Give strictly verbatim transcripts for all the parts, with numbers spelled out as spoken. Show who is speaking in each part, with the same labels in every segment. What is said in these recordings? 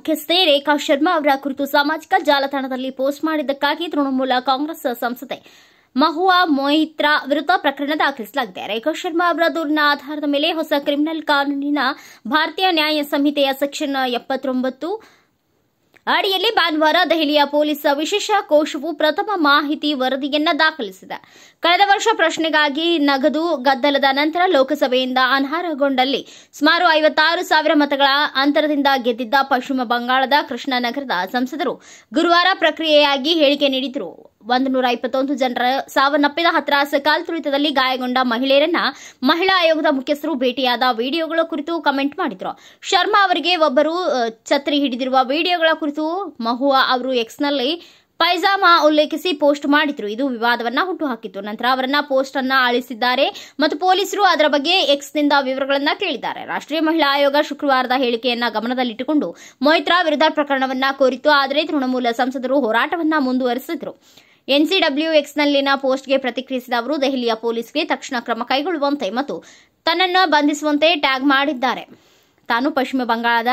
Speaker 1: ಮುಖ್ಯಸ್ಥೆ ರೇಖಾ ಶರ್ಮಾ ಅವರ ಕುರಿತು ಸಾಮಾಜಿಕ ಜಾಲತಾಣದಲ್ಲಿ ಪೋಸ್ಟ್ ಮಾಡಿದ್ದಕ್ಕಾಗಿ ತೃಣಮೂಲ ಕಾಂಗ್ರೆಸ್ ಸಂಸದೆ ಮಹುವಾ ಮೊಯಿತ್ರಾ ವಿರುದ್ಧ ಪ್ರಕರಣ ದಾಖಲಿಸಲಾಗಿದೆ. ರೇಖಾ ಶರ್ಮಾ ಅವರ ದೂರಿನ ಆಧಾರದ ಮೇಲೆ ಹೊಸ ಕ್ರಿಮಿನಲ್ ಕಾನೂನಿನ ಭಾರತೀಯ ನ್ಯಾಯ ಸಂಹಿತೆಯ ಸೆಕ್ಷನ್ ಎಪ್ಪತ್ತೊಂಬತ್ತು ಅಡಿಯಲ್ಲಿ ಭಾನುವಾರ ದೆಹಲಿಯ ಪೊಲೀಸ್ ವಿಶೇಷ ಕೋಶವು ಪ್ರಥಮ ಮಾಹಿತಿ ವರದಿಯನ್ನು ದಾಖಲಿಸಿದೆ. ಕಳೆದ ವರ್ಷ ಪ್ರಶ್ನೆಗಾಗಿ ನಗದು ಗದ್ದಲದ ನಂತರ ಲೋಕಸಭೆಯಿಂದ ಅನರ್ಹಗೊಂಡಲ್ಲಿ ಸುಮಾರು ಐವತ್ತಾರು ಸಾವಿರ ಮತಗಳ ಅಂತರದಿಂದ ಗೆದ್ದಿದ್ದ ಪಶ್ಚಿಮ ಬಂಗಾಳದ ಕೃಷ್ಣನಗರದ ಸಂಸದರು ಗುರುವಾರ ಪ್ರಕ್ರಿಯೆಯಾಗಿ ಹೇಳಿಕೆ ನೀಡಿದರು. ಒಂದು ನೂರ ಇಪ್ಪತ್ತೊಂದು ಜನರ ಸಾವನ್ನಪ್ಪಿದ ಹತ್ರಾಸ್ ಕಾಲ್ತುಳಿತದಲ್ಲಿ ಗಾಯಗೊಂಡ ಮಹಿಳೆಯರನ್ನ ಮಹಿಳಾ ಆಯೋಗದ ಮುಖ್ಯಸ್ಥರು ಭೇಟಿಯಾದ ವಿಡಿಯೋಗಳ ಕುರಿತು ಕಮೆಂಟ್ ಮಾಡಿದ್ರು. ಶರ್ಮಾ ಅವರಿಗೆ ಒಬ್ಬರು ಛತ್ರಿ ಹಿಡಿದಿರುವ ವಿಡಿಯೋಗಳ ಕುರಿತು ಮಹುವಾ ಅವರು ಎಕ್ಸ್ನಲ್ಲಿ ಪೈಜಾಮಾ ಉಲ್ಲೇಖಿಸಿ ಪೋಸ್ಟ್ ಮಾಡಿದ್ರು. ಇದು ವಿವಾದವನ್ನ ಹುಟ್ಟುಹಾಕಿತ್ತು. ನಂತರ ಅವರನ್ನ ಪೋಸ್ಟ್ ಅನ್ನ ಅಳಿಸಿದ್ದಾರೆ ಮತ್ತು ಪೊಲೀಸರು ಅದರ ಬಗ್ಗೆ ಎಕ್ಸ್ನಿಂದ ವಿವರಗಳನ್ನ ಕೇಳಿದ್ದಾರೆ. ರಾಷ್ಟ್ರೀಯ ಮಹಿಳಾ ಆಯೋಗ ಶುಕ್ರವಾರದ ಹೇಳಿಕೆಯನ್ನ ಗಮನದಲ್ಲಿಟ್ಟುಕೊಂಡು ಮೊಯಿತ್ರಾ ವಿರುದ್ಧ ಪ್ರಕರಣವನ್ನ ಕೋರಿತ್ತು. ಆದರೆ ತೃಣಮೂಲ ಸಂಸದರು ಹೋರಾಟವನ್ನ ಮುಂದುವರೆಸಿದ್ರು. ಎನ್ಸಿಡಬ್ಲ್ಯೂ ಎಕ್ಸ್ನಲ್ಲಿನ ಪೋಸ್ಟ್ಗೆ ಪ್ರತಿಕ್ರಿಯಿಸಿದ ಅವರು ದೆಹಲಿಯ ಪೊಲೀಸ್ಗೆ ತಕ್ಷಣ ಕ್ರಮ ಕೈಗೊಳ್ಳುವಂತೆ ಮತ್ತು ತನ್ನನ್ನು ಬಂಧಿಸುವಂತೆ ಟ್ಯಾಗ್ ಮಾಡಿದ್ದಾರೆ. ತಾನು ಪಶ್ಚಿಮ ಬಂಗಾಳದ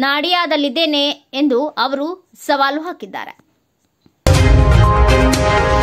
Speaker 1: ನಾಡಿಯಾದಲ್ಲಿದ್ದೇನೆ ಎಂದು ಅವರು ಸವಾಲು ಹಾಕಿದ್ದಾರೆ.